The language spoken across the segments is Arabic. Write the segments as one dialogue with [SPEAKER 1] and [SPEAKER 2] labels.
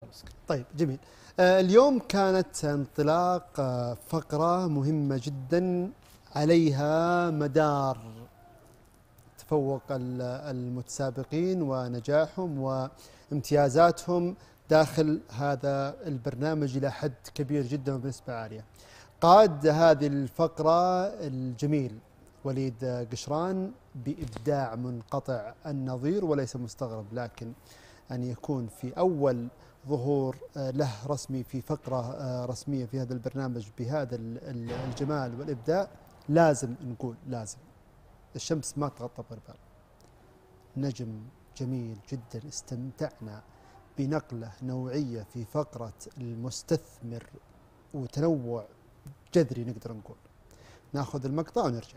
[SPEAKER 1] طيب جميل. اليوم كانت انطلاق فقرة مهمة جدا عليها مدار تفوق المتسابقين ونجاحهم وامتيازاتهم داخل هذا البرنامج إلى حد كبير جدا وبنسبة عالية. قاد هذه الفقرة الجميل وليد قشران بإبداع منقطع النظير، وليس مستغرب لكن أن يكون في أول ظهور له رسمي في فقرة رسمية في هذا البرنامج بهذا الجمال والإبداع. لازم نقول لازم الشمس ما تغطى بغربال. نجم جميل جدا، استمتعنا بنقلة نوعية في فقرة المستثمر وتنوع جذري نقدر نقول. ناخذ المقطع ونرجع.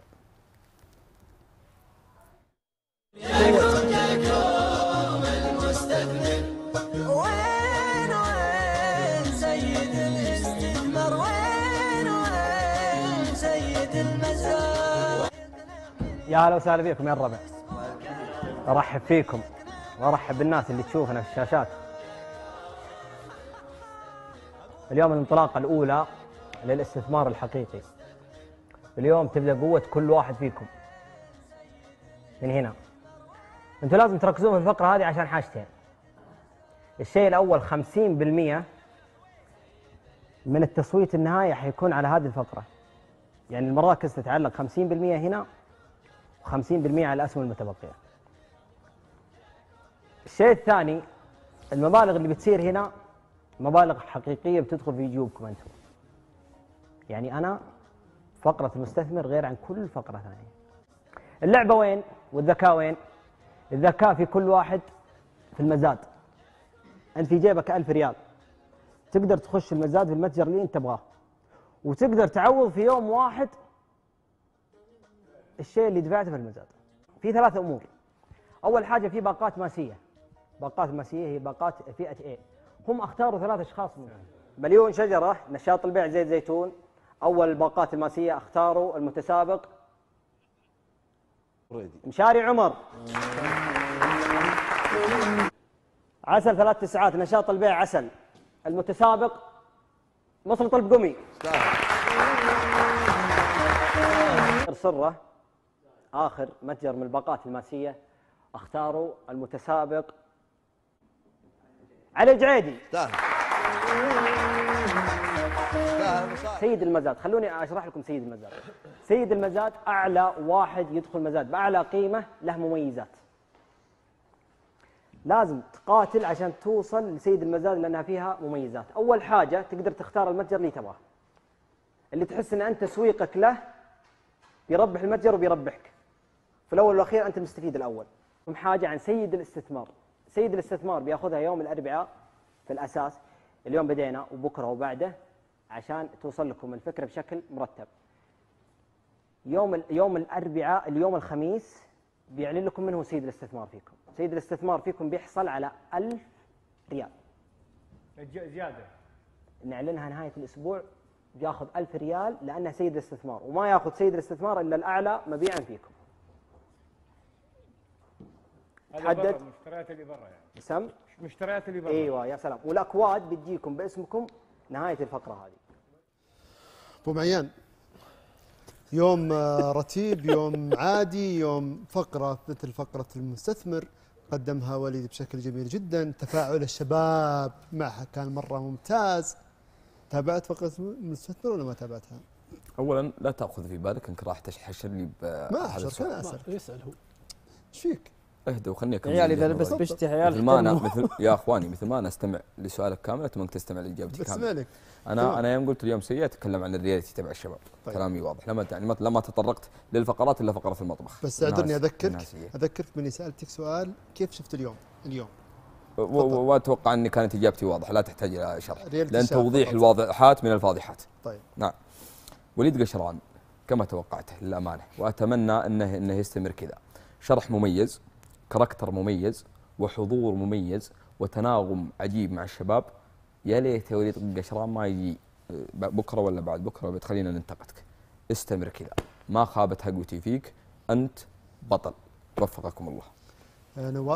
[SPEAKER 2] وين سيد الاستثمار، وين سيد المزار.
[SPEAKER 3] يا هلا وسهلا فيكم يا الربع. ارحب فيكم وارحب بالناس اللي تشوفنا في الشاشات. اليوم الانطلاقه الاولى للاستثمار الحقيقي. اليوم تبدا قوه كل واحد فيكم من هنا. انتم لازم تركزون في الفقره هذه عشان حاجتين. الشيء الاول 50% من التصويت النهائي حيكون على هذه الفقره، يعني المراكز تتعلق 50% هنا و50% على الاسهم المتبقيه. الشيء الثاني المبالغ اللي بتصير هنا مبالغ حقيقيه بتدخل في جيوبكم انتم. يعني انا فقره المستثمر غير عن كل فقره ثانيه. اللعبه وين والذكاء وين؟ الذكاء في كل واحد في المزاد. انت في جيبك 1000 ريال، تقدر تخش المزاد في المتجر اللي انت تبغاه، وتقدر تعوض في يوم واحد الشيء اللي دفعته في المزاد. في 3 امور. اول حاجه في باقات ماسيه. باقات ماسيه هي باقات فئه A. هم اختاروا 3 اشخاص منهم. مليون شجره، نشاط البيع زيت زيتون. اول الباقات الماسيه اختاروا المتسابق مشاري عمر. عسل 3 تسعات، نشاط البيع عسل. المتسابق مصر طلب قمي. سره اخر متجر من الباقات الماسيه اختاروا المتسابق علي الجعيدي. سيد المزاد، خلوني اشرح لكم سيد المزاد. سيد المزاد اعلى واحد يدخل مزاد باعلى قيمه، له مميزات. لازم تقاتل عشان توصل لسيد المزاد لانها فيها مميزات. اول حاجه تقدر تختار المتجر اللي تبغاه، اللي تحس ان انت تسويقك له بيربح المتجر وبيربحك. في الاول والاخير انت المستفيد الاول. ثم حاجه عن سيد الاستثمار. سيد الاستثمار بياخذها يوم الاربعاء في الاساس. اليوم بدينا وبكره وبعده عشان توصل لكم الفكره بشكل مرتب. يوم الاربعاء، اليوم الخميس بيعلن لكم من هو سيد الاستثمار فيكم. سيد الاستثمار فيكم بيحصل على 1000 ريال
[SPEAKER 4] زياده.
[SPEAKER 3] نعلنها نهايه الاسبوع. بياخذ 1000 ريال لانه سيد الاستثمار، وما ياخذ سيد الاستثمار الا الاعلى مبيعا فيكم.
[SPEAKER 4] تحدد المشتريات اللي برا يعني.
[SPEAKER 3] سم
[SPEAKER 4] مشتريات اللي برا.
[SPEAKER 3] ايوه يا سلام. والاكواد بتجيكم باسمكم نهايه الفقره هذه.
[SPEAKER 1] ابو معيان، يوم رتيب، يوم عادي، يوم فقره مثل فقره المستثمر قدمها وليد بشكل جميل جدا. تفاعل الشباب معها كان مره ممتاز. تابعت فقره المستثمر ولا ما تابعتها؟
[SPEAKER 5] اولا لا تاخذ في بالك انك راح تحشر لي
[SPEAKER 1] ما احشر، كان اسال.
[SPEAKER 6] يسال هو
[SPEAKER 1] ايش فيك؟
[SPEAKER 5] اهدى وخلني اكمل.
[SPEAKER 6] عيال اذا لبس بشتي عيال
[SPEAKER 5] مثل ما انا يا اخواني مثل ما انا استمع لسؤالك كامل اتمنى تستمع لاجابتي كامله.
[SPEAKER 1] بسمع لك.
[SPEAKER 5] انا يوم قلت اليوم سيء اتكلم عن الرياليتي تبع الشباب.
[SPEAKER 1] طيب.
[SPEAKER 5] كلامي واضح. لما تطرقت للفقرات الا فقره المطبخ.
[SPEAKER 1] بس اعذرني اذكرك باني سالتك سؤال كيف شفت اليوم
[SPEAKER 5] واتوقع اني كانت اجابتي واضحه لا تحتاج الى شرح لان توضيح
[SPEAKER 1] فقط.
[SPEAKER 5] الواضحات من الفاضحات.
[SPEAKER 1] طيب
[SPEAKER 5] نعم. وليد قشران كما توقعته للامانه، واتمنى انه يستمر كذا. شرح مميز، كاركتر مميز، وحضور مميز، وتناغم عجيب مع الشباب. يا ليت يا وليد قشران ما يجي بكره ولا بعد بكره بتخلينا ننتقدك. استمر كذا، ما خابت هقوتي فيك، انت بطل. وفقكم الله.
[SPEAKER 1] نواف،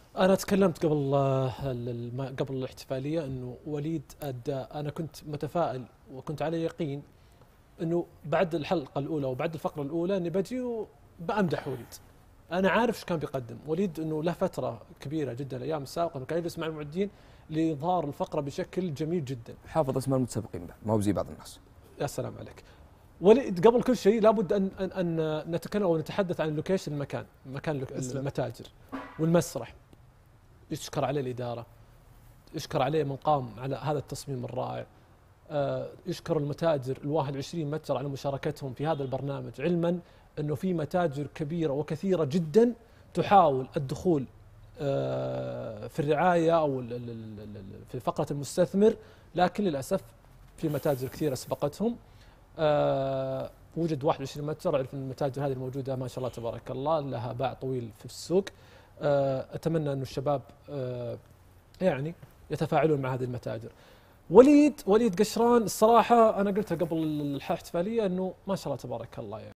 [SPEAKER 6] انا تكلمت قبل الاحتفاليه انه وليد ادى. انا كنت متفائل وكنت على يقين انه بعد الحلقه الاولى وبعد الفقره الاولى اني بجي وبامدح وليد. انا عارف ايش كان بيقدم وليد، انه له فتره كبيره جدا الايام السابقه انه كان يجلس مع المعدين لاظهار الفقره بشكل جميل جدا.
[SPEAKER 5] حافظ اسماء المتسابقين بعد، ما هو زي بعض الناس.
[SPEAKER 6] يا سلام عليك. وليد قبل كل شيء لابد ان نتكلم ونتحدث عن اللوكيشن، مكان المتاجر والمسرح. يشكر عليه الاداره، يشكر عليه من قام على هذا التصميم الرائع. يشكر المتاجر 21 متجر على مشاركتهم في هذا البرنامج، علما انه في متاجر كبيره وكثيره جدا تحاول الدخول في الرعايه او في فقره المستثمر، لكن للاسف في متاجر كثيره سبقتهم. وجد 21 متجر. اعرف ان المتاجر هذه الموجوده ما شاء الله تبارك الله لها باع طويل في السوق. اتمنى انه الشباب يعني يتفاعلون مع هذه المتاجر. وليد قشران الصراحه انا قلتها قبل الاحتفاليه انه ما شاء الله تبارك الله يعني